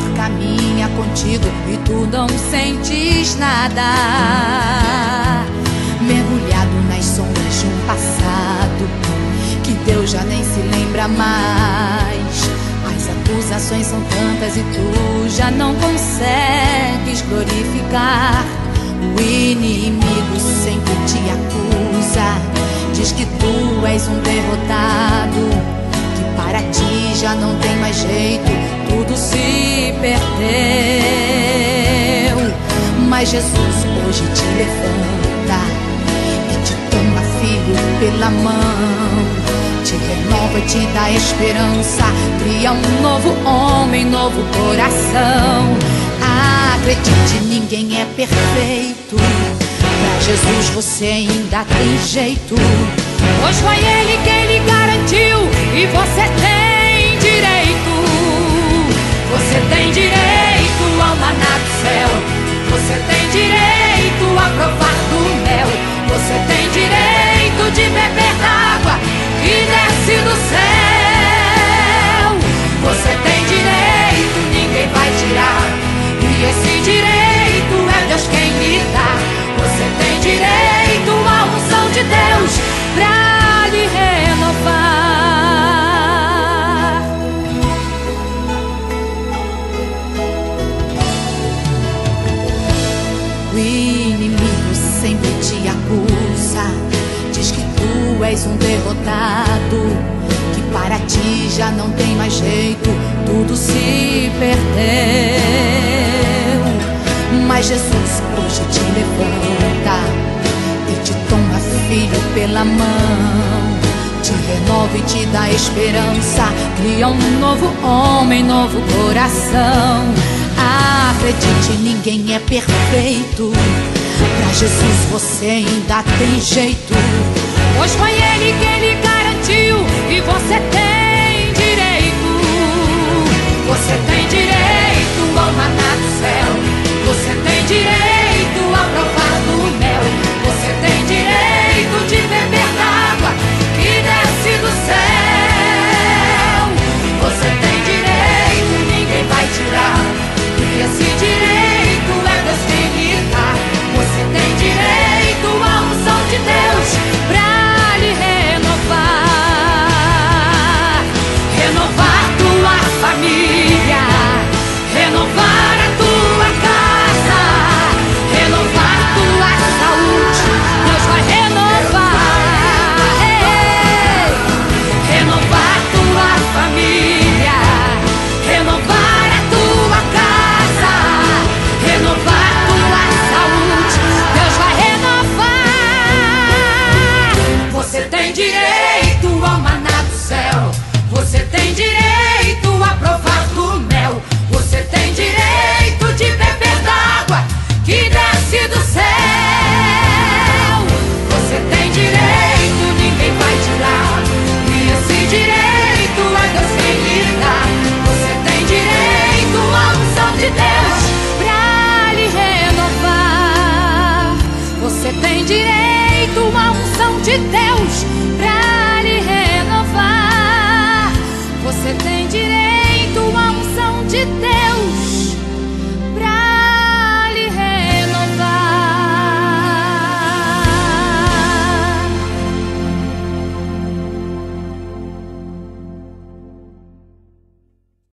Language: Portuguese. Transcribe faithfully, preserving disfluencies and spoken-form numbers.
caminha contigo e tu não sentes nada. Mergulhado nas sombras de um passado que Deus já nem se lembra mais. As acusações são tantas e tu já não consegues glorificar. O inimigo sempre te acusa, diz que tu és um derrotado, que para ti já não tem mais jeito, tudo se perdeu. Mas Jesus hoje te levanta e te toma, filho, pela mão, te renova e te dá esperança, cria um novo homem, novo coração. Acredite, ninguém é perfeito, pra Jesus você ainda tem jeito, pois foi Ele quem lhe garantiu e você tem direito. Você tem direito ao maná do céu, você tem direito a provar do mel, você tem direito de beber da água que desce do céu. Você tem direito, ninguém vai tirar, e esse direito é Deus quem lhe dá. Você tem direito à unção de Deus pra lhe renovar. O inimigo sempre te acusa, diz que tu és um derrotado, que para ti já não tem mais jeito, tudo se perdeu. Mas Jesus hoje te levanta e te toma, filho, pela mão, te renova e te dá esperança, cria um novo homem, novo coração. Acredite, ninguém é perfeito, pra Jesus você ainda tem jeito, pois foi Ele quem lhe garantiu e você tem direito. Você tem direito ao maná do céu, você tem direito a provar do mel, você tem direito de beber da água que desce do céu. Você tem direito, ninguém vai tirar, e esse direito é Deus quem lhe dá. Você tem direito à unção de Deus pra lhe renovar. Renovar tua família, renovar a tua casa, renovar tua saúde, Deus vai renovar. Ei! Renovar tua família, renovar a tua casa, renovar tua saúde, Deus vai renovar. Você tem direito ao maná do céu, você tem direito a provar do mel, você tem direito de beber da água que desce do céu. Você tem direito, ninguém vai tirar, e esse direito é Deus quem lhe dá. Você tem direito à unção de Deus pra lhe renovar. Você tem direito à unção de Deus pra lhe renovar. Você tem direito à unção de Deus